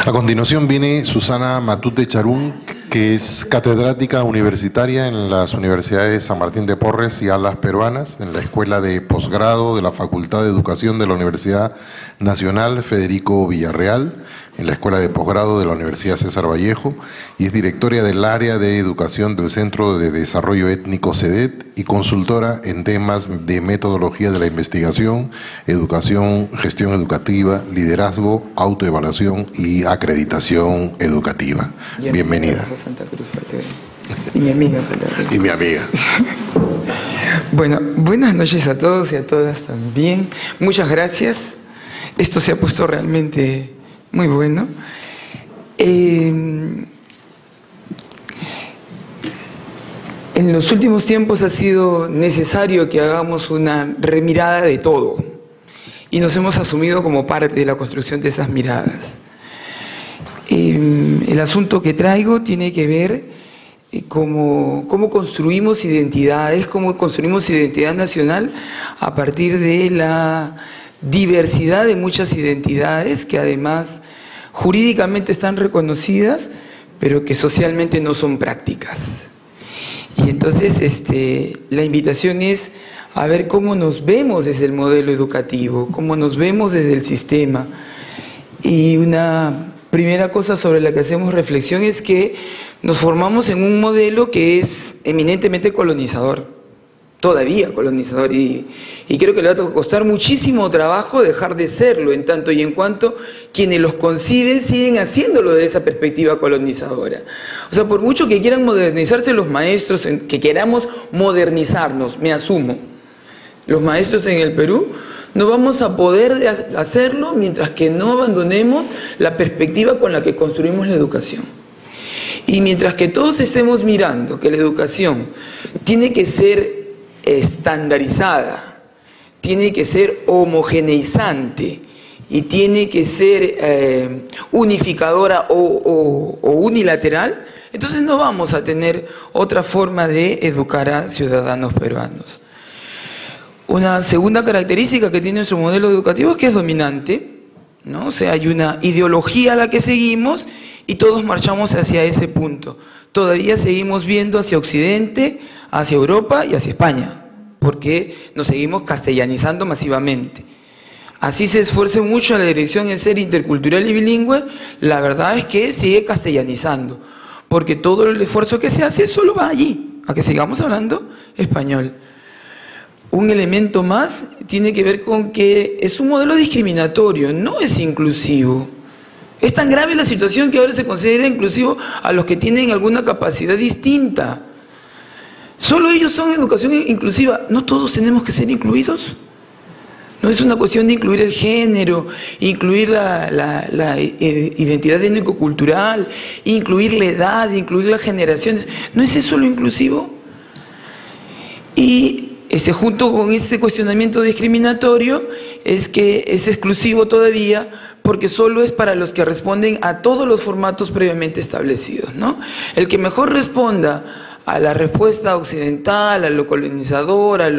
A continuación viene Susana Matute Charún, que es catedrática universitaria en las universidades San Martín de Porres y Alas Peruanas, en la Escuela de Posgrado de la Facultad de Educación de la Universidad Nacional Federico Villarreal, en la Escuela de Posgrado de la Universidad César Vallejo, y es directora del área de educación del Centro de Desarrollo Étnico CEDET y consultora en temas de metodología de la investigación, educación, gestión educativa, liderazgo, autoevaluación y acreditación educativa. Bienvenida. Santa Cruz, y mi amiga. Y mi amiga. Bueno, buenas noches a todos y a todas también. Muchas gracias. Esto se ha puesto realmente muy bueno. En los últimos tiempos ha sido necesario que hagamos una remirada de todo y nos hemos asumido como parte de la construcción de esas miradas. El asunto que traigo tiene que ver cómo construimos identidades, cómo construimos identidad nacional a partir de la diversidad de muchas identidades que además jurídicamente están reconocidas, pero que socialmente no son prácticas. Y entonces la invitación es a ver cómo nos vemos desde el modelo educativo, cómo nos vemos desde el sistema. Y una primera cosa sobre la que hacemos reflexión es que nos formamos en un modelo que es eminentemente colonizador, todavía colonizador, y creo que le va a costar muchísimo trabajo dejar de serlo, en tanto y en cuanto quienes los conciben siguen haciéndolo de esa perspectiva colonizadora. O sea, por mucho que quieran modernizarse los maestros, que queramos modernizarnos, me asumo, los maestros en el Perú, no vamos a poder hacerlo mientras que no abandonemos la perspectiva con la que construimos la educación. Y mientras que todos estemos mirando que la educación tiene que ser estandarizada, tiene que ser homogeneizante y tiene que ser unificadora o unilateral, entonces no vamos a tener otra forma de educar a ciudadanos peruanos. Una segunda característica que tiene nuestro modelo educativo es que es dominante, ¿no? O sea, hay una ideología a la que seguimos y todos marchamos hacia ese punto. Todavía seguimos viendo hacia Occidente, hacia Europa y hacia España, porque nos seguimos castellanizando masivamente. Así se esfuerce mucho la dirección en ser intercultural y bilingüe, la verdad es que sigue castellanizando, porque todo el esfuerzo que se hace solo va allí, a que sigamos hablando español. Un elemento más tiene que ver con que es un modelo discriminatorio, no es inclusivo. Es tan grave la situación que ahora se considera inclusivo a los que tienen alguna capacidad distinta. Solo ellos son educación inclusiva. ¿No todos tenemos que ser incluidos? No es una cuestión de incluir el género, incluir la identidad étnico-cultural, incluir la edad, incluir las generaciones. ¿No es eso lo inclusivo? Y junto con este cuestionamiento discriminatorio es que es exclusivo todavía porque solo es para los que responden a todos los formatos previamente establecidos, ¿no? El que mejor responda a la respuesta occidental, a lo colonizador, a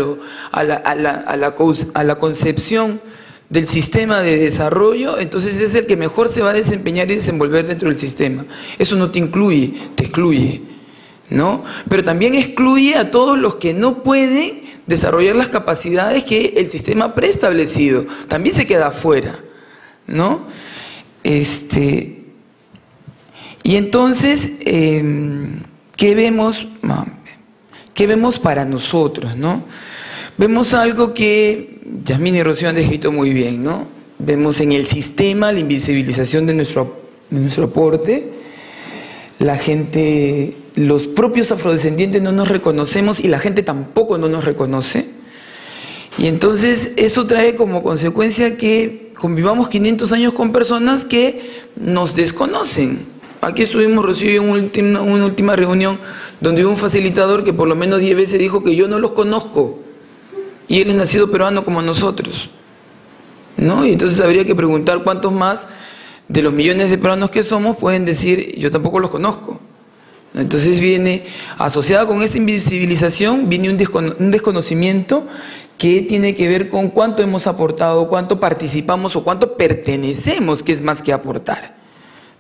la concepción del sistema de desarrollo, entonces es el que mejor se va a desempeñar y desenvolver dentro del sistema. Eso no te incluye, te excluye, ¿no? Pero también excluye a todos los que no pueden desarrollar las capacidades que el sistema preestablecido, también se queda afuera, ¿no? Y entonces, ¿qué vemos? ¿Qué vemos para nosotros, no? Vemos algo que Yasmín y Rocío han descrito muy bien, ¿no? Vemos en el sistema la invisibilización de nuestro aporte. La gente, los propios afrodescendientes no nos reconocemos y la gente tampoco no nos reconoce. Y entonces eso trae como consecuencia que convivamos 500 años con personas que nos desconocen. Aquí estuvimos, Rocío, en una última reunión donde hubo un facilitador que por lo menos 10 veces dijo que yo no los conozco y él es nacido peruano como nosotros, ¿no? Y entonces habría que preguntar cuántos más de los millones de peruanos que somos pueden decir yo tampoco los conozco. Entonces viene, asociada con esta invisibilización, viene un desconocimiento que tiene que ver con cuánto hemos aportado, cuánto participamos o cuánto pertenecemos, que es más que aportar,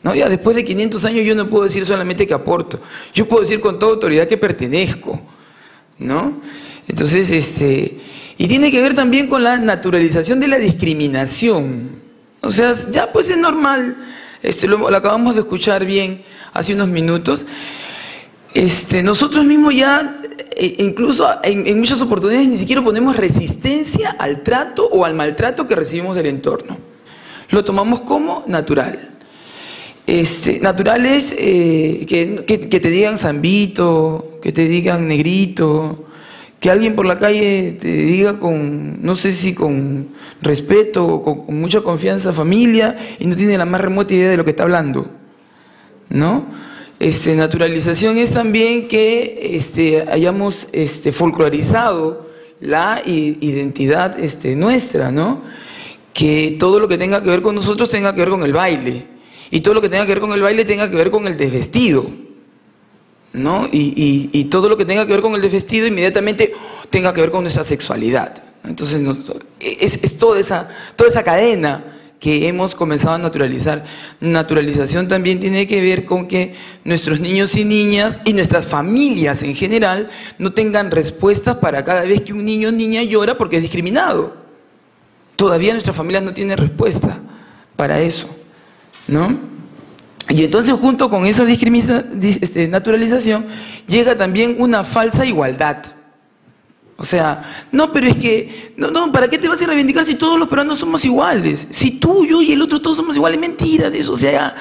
¿no? Ya después de 500 años yo no puedo decir solamente que aporto, yo puedo decir con toda autoridad que pertenezco, ¿no? Entonces, y tiene que ver también con la naturalización de la discriminación. O sea, ya pues es normal, lo acabamos de escuchar bien hace unos minutos. Nosotros mismos ya, incluso en muchas oportunidades, ni siquiera ponemos resistencia al trato o al maltrato que recibimos del entorno. Lo tomamos como natural. Natural es que te digan zambito, que te digan negrito, que alguien por la calle te diga con, no sé si con respeto o con mucha confianza, familia, y no tiene la más remota idea de lo que está hablando, ¿no? Naturalización es también que hayamos folclorizado la identidad nuestra, ¿no? Que todo lo que tenga que ver con nosotros tenga que ver con el baile, y todo lo que tenga que ver con el baile tenga que ver con el desvestido, ¿no? Y todo lo que tenga que ver con el desvestido inmediatamente tenga que ver con nuestra sexualidad. Entonces es toda esa cadena que hemos comenzado a naturalizar. Naturalización también tiene que ver con que nuestros niños y niñas y nuestras familias en general no tengan respuestas para cada vez que un niño o niña llora porque es discriminado. Todavía nuestras familias no tienen respuesta para eso, ¿no? Y entonces junto con esa naturalización llega también una falsa igualdad. O sea, no, pero es que, no, ¿para qué te vas a reivindicar si todos los peruanos somos iguales? Si tú, yo y el otro todos somos iguales, mentira de eso. O sea,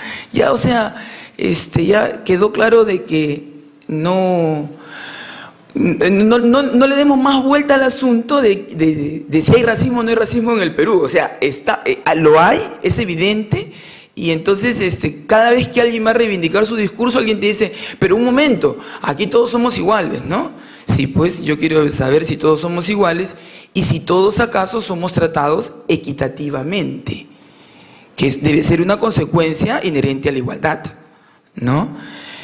ya quedó claro de que no le demos más vuelta al asunto de si hay racismo o no hay racismo en el Perú. O sea, lo hay, es evidente. Y entonces cada vez que alguien va a reivindicar su discurso, alguien te dice, pero un momento, aquí todos somos iguales, ¿no? Sí, pues yo quiero saber si todos somos iguales y si todos acaso somos tratados equitativamente, que debe ser una consecuencia inherente a la igualdad, ¿no?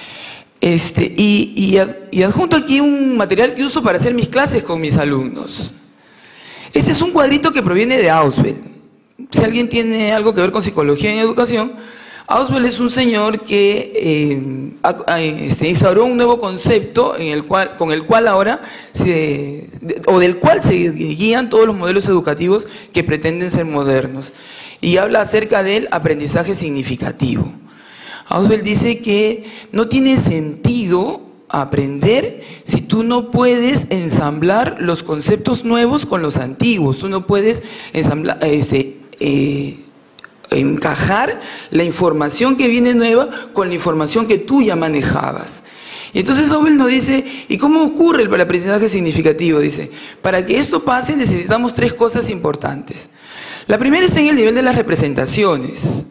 Y adjunto aquí un material que uso para hacer mis clases con mis alumnos. Este es un cuadrito que proviene de Auswell. Si alguien tiene algo que ver con psicología en educación, Auswell es un señor que instauró un nuevo concepto con el cual ahora del cual se guían todos los modelos educativos que pretenden ser modernos. Y habla acerca del aprendizaje significativo. Auswell dice que no tiene sentido aprender si tú no puedes ensamblar los conceptos nuevos con los antiguos. Tú no puedes ensamblar, encajar la información que viene nueva con la información que tú ya manejabas. Y entonces Auswell nos dice, ¿y cómo ocurre el aprendizaje significativo? Dice, para que esto pase necesitamos 3 cosas importantes. La primera es en el nivel de las representaciones.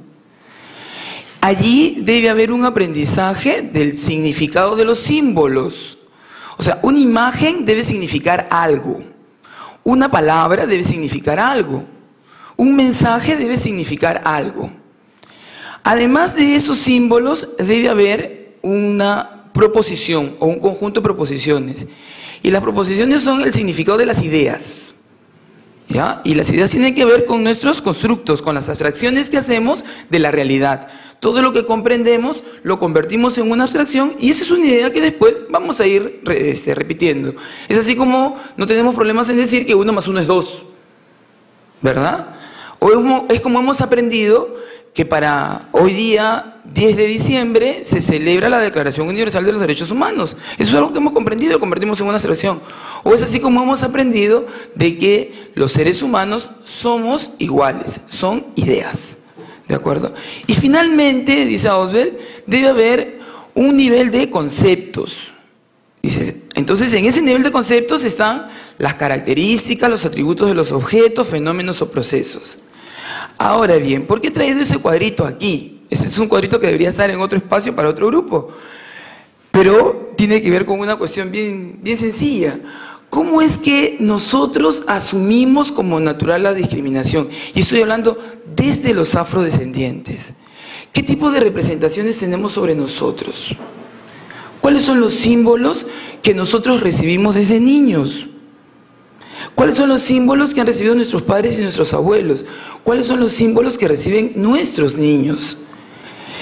Allí debe haber un aprendizaje del significado de los símbolos. O sea, una imagen debe significar algo. Una palabra debe significar algo. Un mensaje debe significar algo. Además de esos símbolos, debe haber una proposición o un conjunto de proposiciones. Y las proposiciones son el significado de las ideas, ¿ya? Y las ideas tienen que ver con nuestros constructos, con las abstracciones que hacemos de la realidad. Todo lo que comprendemos lo convertimos en una abstracción y esa es una idea que después vamos a ir repitiendo. Es así como no tenemos problemas en decir que 1 más 1 es 2, ¿verdad? O es como hemos aprendido que para hoy día, 10 de diciembre, se celebra la Declaración Universal de los Derechos Humanos. Eso es algo que hemos comprendido, lo convertimos en una abstracción. O es así como hemos aprendido de que los seres humanos somos iguales, son ideas. ¿De acuerdo? Y finalmente, dice Auswell, debe haber un nivel de conceptos. Dice, entonces, en ese nivel de conceptos están las características, los atributos de los objetos, fenómenos o procesos. Ahora bien, ¿por qué he traído ese cuadrito aquí? Ese es un cuadrito que debería estar en otro espacio para otro grupo. Pero tiene que ver con una cuestión bien sencilla. ¿Cómo es que nosotros asumimos como natural la discriminación? Y estoy hablando desde los afrodescendientes. ¿Qué tipo de representaciones tenemos sobre nosotros? ¿Cuáles son los símbolos que nosotros recibimos desde niños? ¿Cuáles son los símbolos que han recibido nuestros padres y nuestros abuelos? ¿Cuáles son los símbolos que reciben nuestros niños?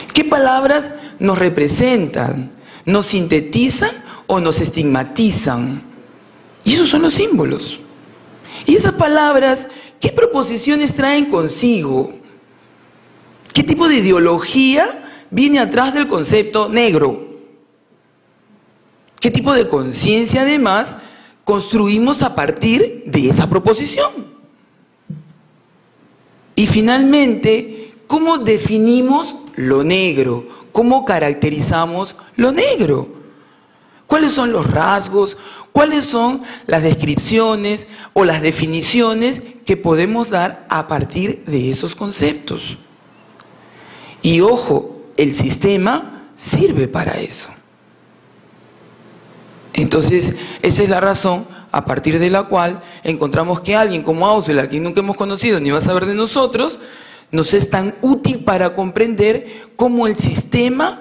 ¿Qué palabras nos representan? ¿Nos sintetizan o nos estigmatizan? Y esos son los símbolos. Y esas palabras, ¿qué proposiciones traen consigo? ¿Qué tipo de ideología viene atrás del concepto negro? ¿Qué tipo de conciencia además construimos a partir de esa proposición? Y finalmente, ¿cómo definimos lo negro? ¿Cómo caracterizamos lo negro? ¿Cuáles son los rasgos? ¿Cuáles son las descripciones o las definiciones que podemos dar a partir de esos conceptos? Y ojo, el sistema sirve para eso. Entonces, esa es la razón a partir de la cual encontramos que alguien como Auswell, a quien nunca hemos conocido ni va a saber de nosotros, nos es tan útil para comprender cómo el sistema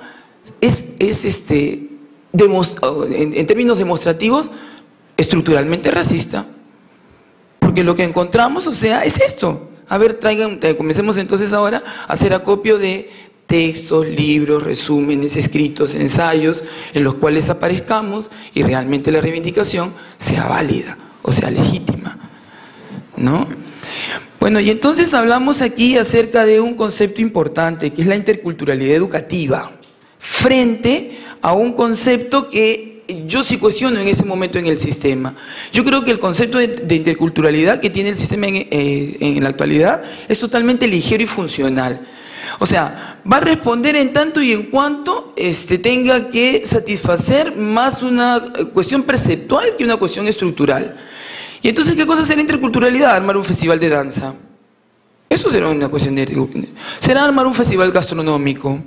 en términos demostrativos, estructuralmente racista. Porque lo que encontramos, o sea, es esto. A ver, comencemos entonces ahora a hacer acopio de textos, libros, resúmenes, escritos, ensayos, en los cuales aparezcamos y realmente la reivindicación sea válida, o sea, legítima, ¿no? Bueno, y entonces hablamos aquí acerca de un concepto importante, que es la interculturalidad educativa, frente a un concepto que yo sí cuestiono en ese momento en el sistema. Yo creo que el concepto de interculturalidad que tiene el sistema en la actualidad es totalmente ligero y funcional. O sea, va a responder en tanto y en cuanto tenga que satisfacer más una cuestión perceptual que una cuestión estructural. Y entonces, ¿qué cosa será interculturalidad? Armar un festival de danza. Eso será una cuestión de... Será armar un festival gastronómico,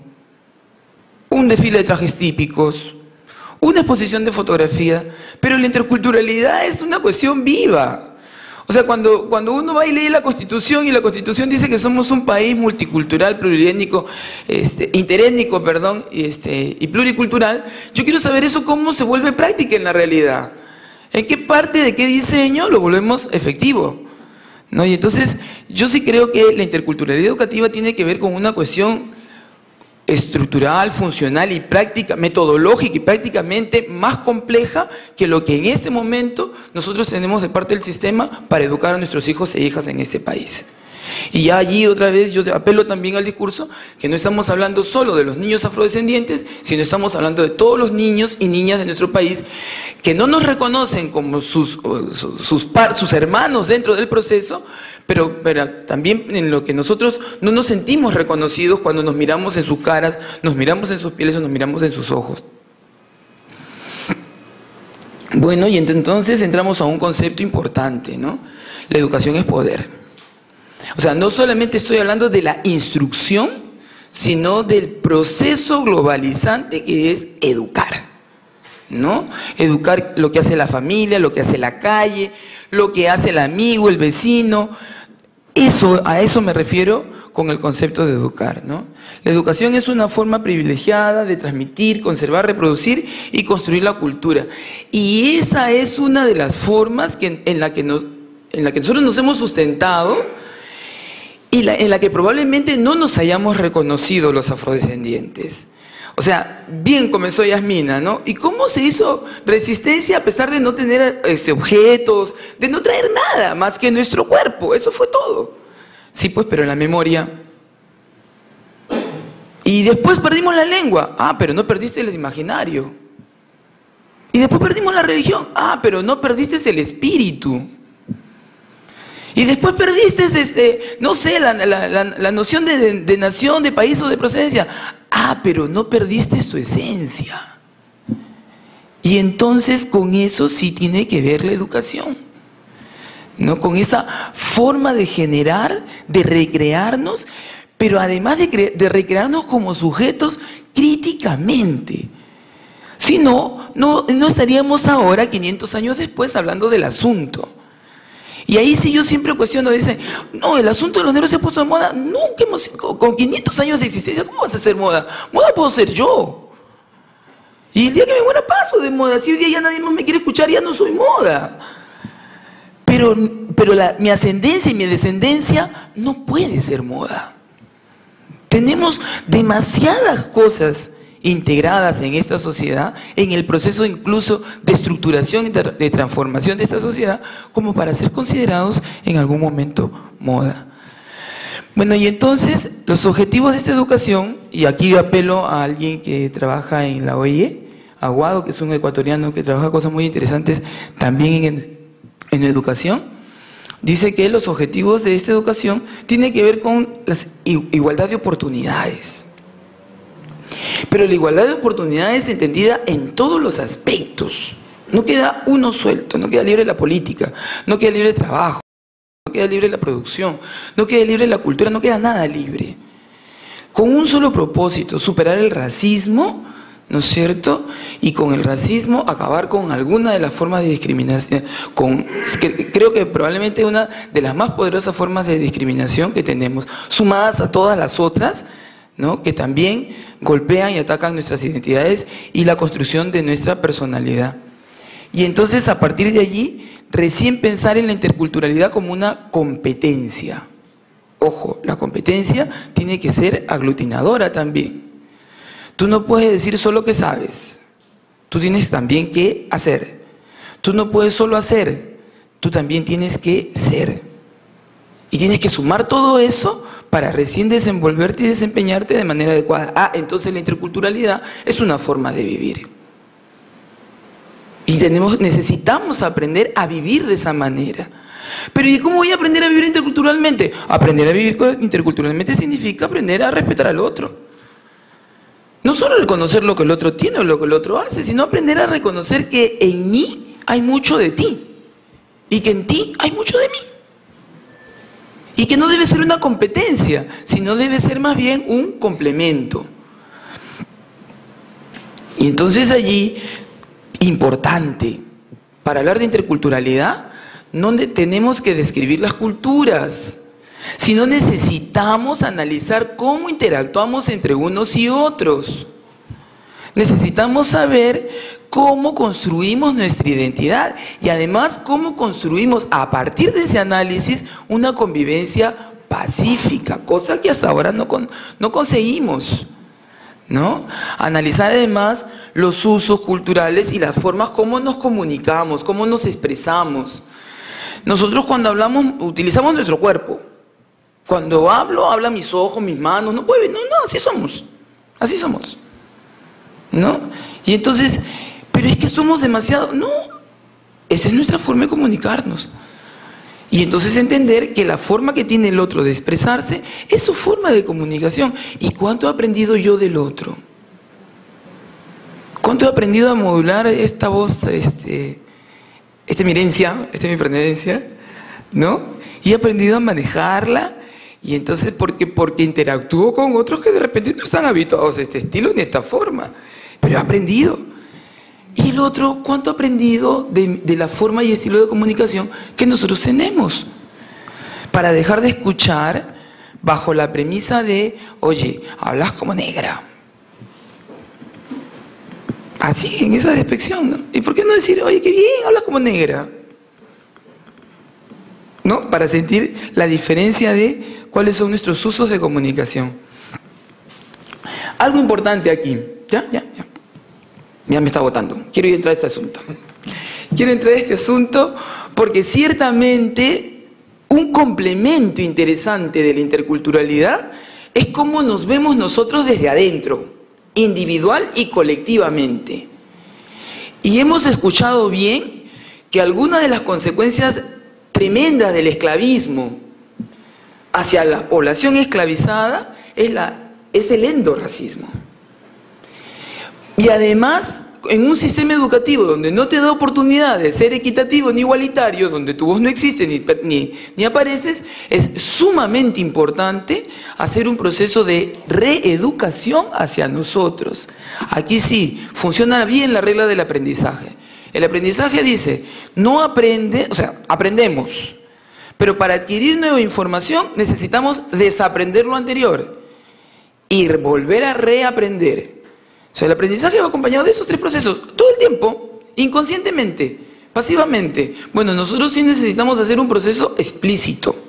un desfile de trajes típicos, una exposición de fotografía, pero la interculturalidad es una cuestión viva. O sea, cuando uno va y lee la Constitución y la Constitución dice que somos un país multicultural, pluriétnico, interétnico, perdón, y pluricultural, yo quiero saber eso cómo se vuelve práctica en la realidad. ¿En qué parte de qué diseño lo volvemos efectivo? ¿No? Y entonces, yo sí creo que la interculturalidad educativa tiene que ver con una cuestión estructural, funcional y práctica, metodológica y prácticamente más compleja que lo que en este momento nosotros tenemos de parte del sistema para educar a nuestros hijos e hijas en este país. Y ya allí otra vez yo apelo también al discurso que no estamos hablando solo de los niños afrodescendientes, sino estamos hablando de todos los niños y niñas de nuestro país que no nos reconocen como sus hermanos dentro del proceso, pero también en lo que nosotros no nos sentimos reconocidos cuando nos miramos en sus caras, nos miramos en sus pieles o nos miramos en sus ojos. Bueno, y entonces entramos a un concepto importante, ¿no? La educación es poder. O sea, no solamente estoy hablando de la instrucción, sino del proceso globalizante que es educar, ¿no? Educar lo que hace la familia, lo que hace la calle, lo que hace el amigo, el vecino. A eso me refiero con el concepto de educar, ¿no? La educación es una forma privilegiada de transmitir, conservar, reproducir y construir la cultura. Y esa es una de las formas en la que nosotros nos hemos sustentado y en la que probablemente no nos hayamos reconocido los afrodescendientes. O sea, bien comenzó Yasmina, ¿no? ¿Y cómo se hizo resistencia a pesar de no tener objetos, de no traer nada más que nuestro cuerpo? Eso fue todo. Sí, pues, pero en la memoria. Y después perdimos la lengua. Ah, pero no perdiste el imaginario. Y después perdimos la religión. Ah, pero no perdiste el espíritu. Y después perdiste, no sé, la noción de nación, de país o de procedencia. Ah, pero no perdiste tu esencia. Y entonces con eso sí tiene que ver la educación, ¿no? Con esa forma de generar, de recrearnos, pero además de recrearnos como sujetos críticamente. Si no, no estaríamos ahora, 500 años después, hablando del asunto. Y ahí sí yo siempre cuestiono, dicen, no, el asunto de los negros se ha puesto de moda. Nunca con 500 años de existencia, ¿cómo vas a hacer moda? Moda puedo ser yo. Y el día que me muera paso de moda. Si hoy día ya nadie más me quiere escuchar, ya no soy moda. Pero mi ascendencia y mi descendencia no puede ser moda. Tenemos demasiadas cosas integradas en esta sociedad, en el proceso incluso de estructuración y de transformación de esta sociedad, como para ser considerados en algún momento moda. Bueno, y entonces los objetivos de esta educación, y aquí apelo a alguien que trabaja en la OIE, Aguado, que es un ecuatoriano que trabaja cosas muy interesantes también en educación, dice que los objetivos de esta educación tienen que ver con la igualdad de oportunidades. Pero la igualdad de oportunidades entendida en todos los aspectos. No queda uno suelto, no queda libre la política, no queda libre el trabajo, no queda libre la producción, no queda libre la cultura, no queda nada libre. Con un solo propósito, superar el racismo, ¿no es cierto? Y con el racismo acabar con alguna de las formas de discriminación, creo que probablemente una de las más poderosas formas de discriminación que tenemos, sumadas a todas las otras, ¿no?, que también golpean y atacan nuestras identidades y la construcción de nuestra personalidad. Y entonces, a partir de allí, recién pensar en la interculturalidad como una competencia. Ojo, la competencia tiene que ser aglutinadora también. Tú no puedes decir solo que sabes, tú tienes también que hacer. Tú no puedes solo hacer, tú también tienes que ser. Y tienes que sumar todo eso para recién desenvolverte y desempeñarte de manera adecuada. Ah, entonces la interculturalidad es una forma de vivir. Y necesitamos aprender a vivir de esa manera. Pero ¿y cómo voy a aprender a vivir interculturalmente? Aprender a vivir interculturalmente significa aprender a respetar al otro. No solo reconocer lo que el otro tiene o lo que el otro hace, sino aprender a reconocer que en mí hay mucho de ti y que en ti hay mucho de mí. Y que no debe ser una competencia, sino debe ser más bien un complemento. Y entonces allí, importante, para hablar de interculturalidad, no tenemos que describir las culturas, sino necesitamos analizar cómo interactuamos entre unos y otros. Necesitamos saber cómo construimos nuestra identidad y además cómo construimos a partir de ese análisis una convivencia pacífica, cosa que hasta ahora no conseguimos, ¿no? Analizar además los usos culturales y las formas como nos comunicamos, cómo nos expresamos. Nosotros cuando hablamos utilizamos nuestro cuerpo. Cuando habla mis ojos, mis manos, no, así somos, ¿no? Y entonces, pero es que somos demasiado, no, esa es nuestra forma de comunicarnos. Y entonces entender que la forma que tiene el otro de expresarse es su forma de comunicación. ¿Y cuánto he aprendido yo del otro? ¿Cuánto he aprendido a modular esta voz, mi herencia, mi pertenencia, ¿no? Y he aprendido a manejarla. Y entonces, porque interactúo con otros que de repente no están habituados a este estilo ni a esta forma, pero he aprendido. Y el otro, ¿cuánto ha aprendido de la forma y estilo de comunicación que nosotros tenemos? Para dejar de escuchar bajo la premisa de, oye, hablas como negra. Así, en esa despección, ¿no? ¿Y por qué no decir, oye, qué bien, hablas como negra? ¿No? Para sentir la diferencia de cuáles son nuestros usos de comunicación. Algo importante aquí. Ya me está agotando. Quiero entrar a este asunto. Quiero entrar a este asunto porque ciertamente un complemento interesante de la interculturalidad es cómo nos vemos nosotros desde adentro, individual y colectivamente. Y hemos escuchado bien que algunas de las consecuencias tremendas del esclavismo hacia la población esclavizada es el endorracismo. Y además, en un sistema educativo donde no te da oportunidad de ser equitativo ni igualitario, donde tu voz no existe ni apareces, es sumamente importante hacer un proceso de reeducación hacia nosotros. Aquí sí, funciona bien la regla del aprendizaje. El aprendizaje dice, aprendemos, pero para adquirir nueva información necesitamos desaprender lo anterior y volver a reaprender. O sea, el aprendizaje va acompañado de esos tres procesos, todo el tiempo, inconscientemente, pasivamente. Bueno, nosotros sí necesitamos hacer un proceso explícito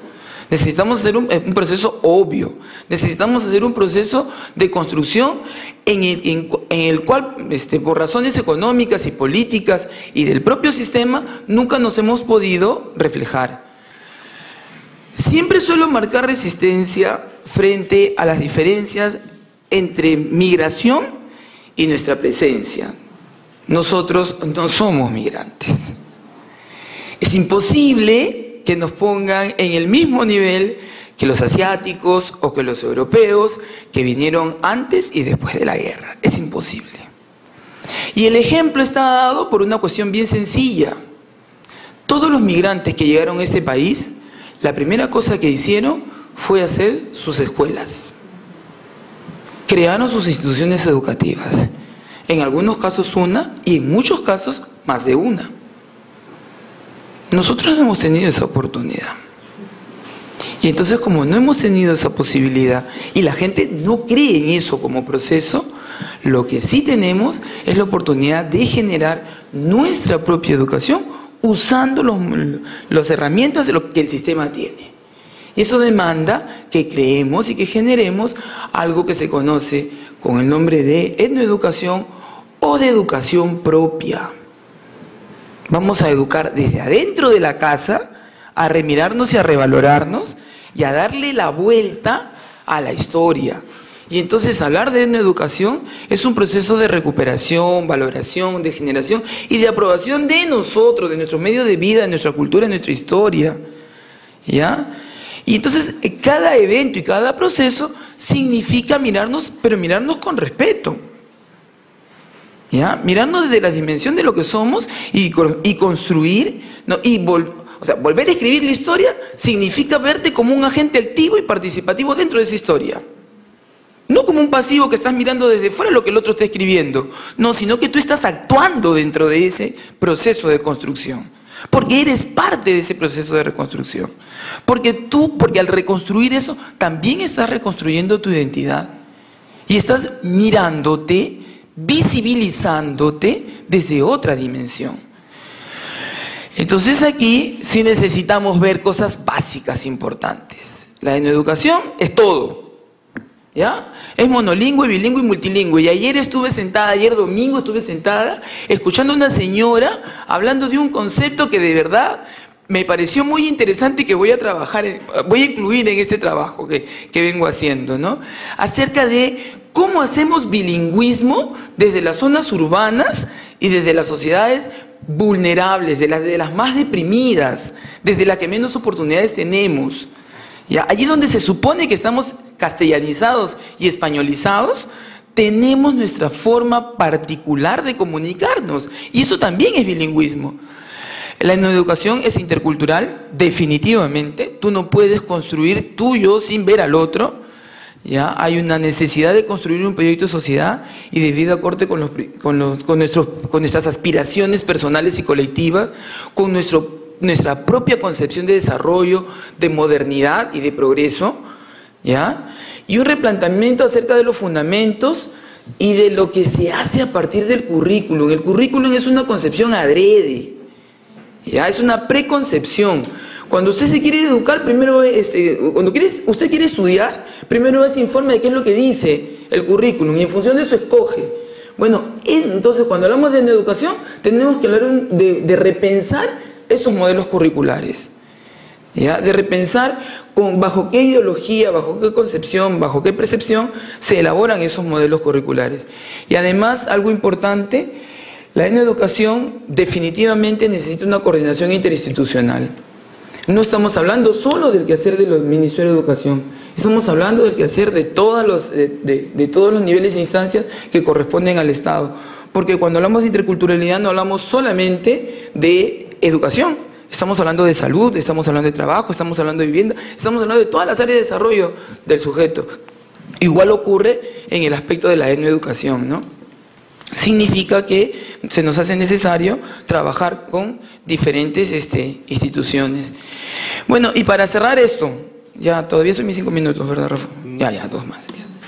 Necesitamos hacer un proceso obvio. Necesitamos hacer un proceso de construcción en el cual, por razones económicas y políticas y del propio sistema, nunca nos hemos podido reflejar. Siempre suelo marcar resistencia frente a las diferencias entre migración y nuestra presencia. Nosotros no somos migrantes. Es imposible que nos pongan en el mismo nivel que los asiáticos o que los europeos que vinieron antes y después de la guerra. Es imposible. Y el ejemplo está dado por una cuestión bien sencilla. Todos los migrantes que llegaron a este país, la primera cosa que hicieron fue hacer sus escuelas. Crearon sus instituciones educativas. En algunos casos una y en muchos casos más de una. Nosotros no hemos tenido esa oportunidad. Y entonces, como no hemos tenido esa posibilidad y la gente no cree en eso como proceso, lo que sí tenemos es la oportunidad de generar nuestra propia educación usando las herramientas de lo que el sistema tiene. Y eso demanda que creemos y que generemos algo que se conoce con el nombre de etnoeducación o de educación propia. Vamos a educar desde adentro de la casa, a remirarnos y a revalorarnos y a darle la vuelta a la historia. Y entonces hablar de etnoeducación es un proceso de recuperación, valoración, de generación y de aprobación de nosotros, de nuestro medio de vida, de nuestra cultura, de nuestra historia. ¿Ya? Y entonces cada evento y cada proceso significa mirarnos, pero mirarnos con respeto. ¿Ya? Mirarnos desde la dimensión de lo que somos y construir, ¿no? Volver a escribir la historia significa verte como un agente activo y participativo dentro de esa historia. No como un pasivo que estás mirando desde fuera lo que el otro está escribiendo. No, sino que tú estás actuando dentro de ese proceso de construcción. Porque eres parte de ese proceso de reconstrucción. Porque al reconstruir eso, también estás reconstruyendo tu identidad. Y estás mirándote, visibilizándote desde otra dimensión. Entonces aquí sí necesitamos ver cosas básicas importantes. La etnoeducación es todo, ¿ya? Es monolingüe, bilingüe y multilingüe. Y ayer domingo estuve sentada escuchando a una señora hablando de un concepto que de verdad me pareció muy interesante y que voy a incluir en este trabajo que vengo haciendo, ¿no? Acerca de cómo hacemos bilingüismo desde las zonas urbanas y desde las sociedades vulnerables, de las más deprimidas, desde las que menos oportunidades tenemos. ¿Ya? Allí donde se supone que estamos castellanizados y españolizados, tenemos nuestra forma particular de comunicarnos. Y eso también es bilingüismo. La etnoeducación es intercultural, definitivamente. Tú no puedes construir tú y yo sin ver al otro. ¿Ya? Hay una necesidad de construir un proyecto de sociedad y de vida acorde con nuestras aspiraciones personales y colectivas, con nuestra propia concepción de desarrollo, de modernidad y de progreso, ¿ya? Y un replanteamiento acerca de los fundamentos y de lo que se hace a partir del currículum. El currículum es una concepción adrede, ¿ya? Es una preconcepción. Cuando usted se quiere educar, primero, cuando usted quiere estudiar, primero se informa de qué es lo que dice el currículum y en función de eso escoge. Bueno, entonces cuando hablamos de educación, tenemos que hablar de repensar esos modelos curriculares. ¿Ya? De repensar bajo qué ideología, bajo qué concepción, bajo qué percepción se elaboran esos modelos curriculares. Y además, algo importante, la educación definitivamente necesita una coordinación interinstitucional. No estamos hablando solo del quehacer del Ministerio de Educación, estamos hablando del quehacer de todos los niveles e instancias que corresponden al Estado. Porque cuando hablamos de interculturalidad no hablamos solamente de educación, estamos hablando de salud, estamos hablando de trabajo, estamos hablando de vivienda, estamos hablando de todas las áreas de desarrollo del sujeto. Igual ocurre en el aspecto de la etnoeducación, ¿no? Significa que se nos hace necesario trabajar con diferentes instituciones. Bueno, y para cerrar esto, ya todavía son mis 5 minutos, ¿verdad, Rafa? Ya, 2 más.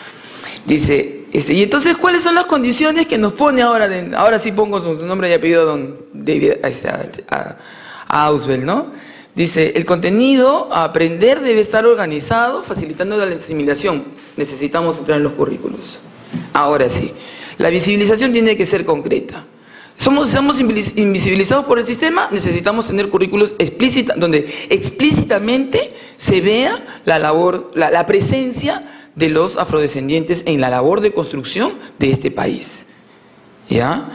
Dice, y entonces, ¿cuáles son las condiciones que nos pone ahora sí pongo su nombre y apellido, don David, a Auswell, ¿no? Dice, el contenido a aprender debe estar organizado, facilitando la asimilación. Necesitamos entrar en los currículos. Ahora sí, la visibilización tiene que ser concreta. Estamos invisibilizados por el sistema, necesitamos tener currículos explícitos, donde explícitamente se vea la labor, la presencia de los afrodescendientes en la labor de construcción de este país. ¿Ya?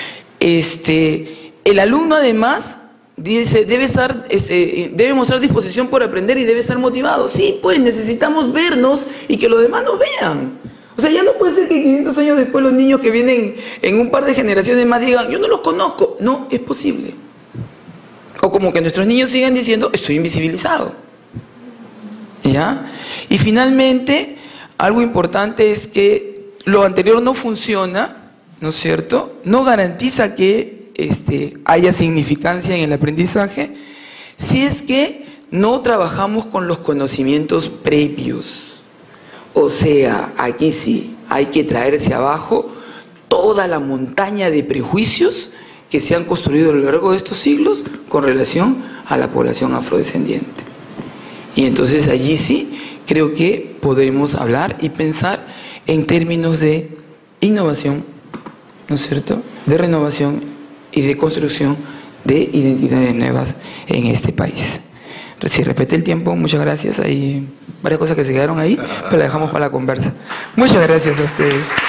El alumno además dice, debe mostrar disposición por aprender y debe estar motivado. Sí, pues necesitamos vernos y que los demás nos vean. O sea, ya no puede ser que 500 años después los niños que vienen en un par de generaciones más digan, yo no los conozco. No, es posible. O como que nuestros niños sigan diciendo, estoy invisibilizado. ¿Ya? Y finalmente, algo importante es que lo anterior no funciona, ¿no es cierto? No garantiza que haya significancia en el aprendizaje si es que no trabajamos con los conocimientos previos. O sea, aquí sí, hay que traerse abajo toda la montaña de prejuicios que se han construido a lo largo de estos siglos con relación a la población afrodescendiente. Y entonces allí sí creo que podremos hablar y pensar en términos de innovación, ¿no es cierto?, de renovación y de construcción de identidades nuevas en este país. Si respete el tiempo, muchas gracias. Hay varias cosas que se quedaron ahí, pero las dejamos para la conversa. Muchas gracias a ustedes.